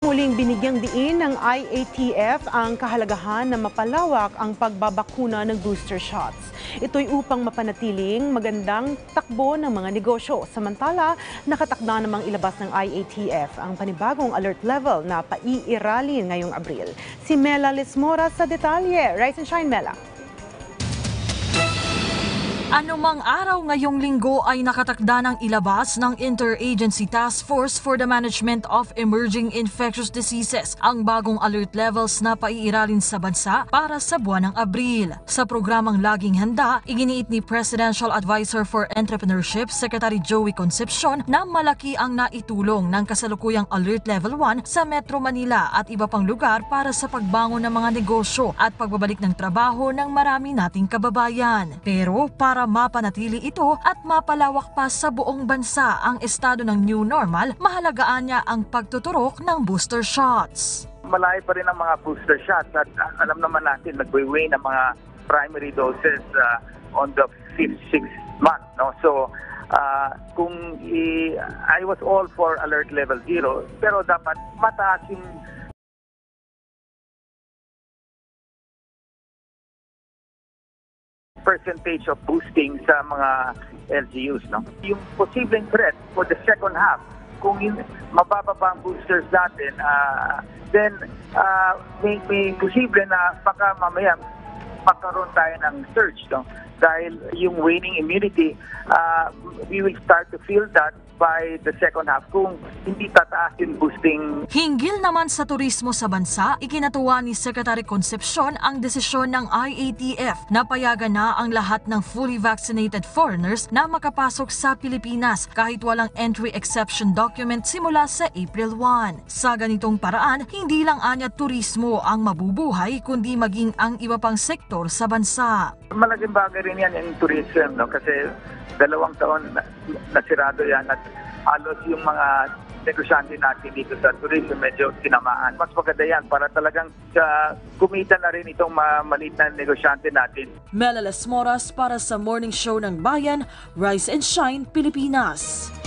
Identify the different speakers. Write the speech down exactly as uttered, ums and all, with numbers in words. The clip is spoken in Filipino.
Speaker 1: Muling binigyang diin ng I A T F ang kahalagahan na mapalawak ang pagbabakuna ng booster shots. Ito'y upang mapanatiling magandang takbo ng mga negosyo. Samantala, nakatakda namang ilabas ng I A T F ang panibagong alert level na paiiralin ngayong Abril. Si Mela Lismora sa detalye. Rise and shine, Mela.
Speaker 2: Anumang araw ngayong linggo ay nakatakda ng ilabas ng Interagency Task Force for the Management of Emerging Infectious Diseases ang bagong alert levels na paiiralin sa bansa para sa buwan ng Abril. Sa programang Laging Handa, iginiit ni Presidential Advisor for Entrepreneurship Secretary Joey Concepcion na malaki ang naitulong ng kasalukuyang Alert Level one sa Metro Manila at iba pang lugar para sa pagbangon ng mga negosyo at pagbabalik ng trabaho ng marami nating kababayan. Pero para Para mapanatili ito at mapalawak pa sa buong bansa ang estado ng new normal, mahalagaan niya ang pagtuturok ng booster shots.
Speaker 3: Malayo pa rin ang mga booster shots at uh, alam naman natin nagwe-wane ang mga primary doses uh, on the fifth, sixth month. No? So uh, kung i- I was all for alert level zero, pero dapat mataas yung percentage of boosting sa mga L G Us. No? Yung posibleng threat for the second half, kung yung mabababa ang boosters natin, uh, then uh, may, may posible na baka mamaya magkaroon tayo ng surge. No? Dahil yung waning immunity, uh, we will start to feel that by the second half kung hindi tataas yung boosting.
Speaker 2: Hinggil naman sa turismo sa bansa, ikinatuwa ni Secretary Concepcion ang desisyon ng I A T F na payagan na ang lahat ng fully vaccinated foreigners na makapasok sa Pilipinas kahit walang entry exception document simula sa April first. Sa ganitong paraan, hindi lang anya turismo ang mabubuhay kundi maging ang iba pang sektor sa bansa.
Speaker 3: Malaking bagay rin yan yung tourism, no? Kasi dalawang taon na, nasirado yan at halos yung mga negosyante natin dito sa tourism medyo tinamaan. Mas maganda yan para talagang uh, kumita na rin itong mga maliit na negosyante natin.
Speaker 2: Mela Lismora para sa Morning Show ng Bayan, Rise and Shine, Pilipinas.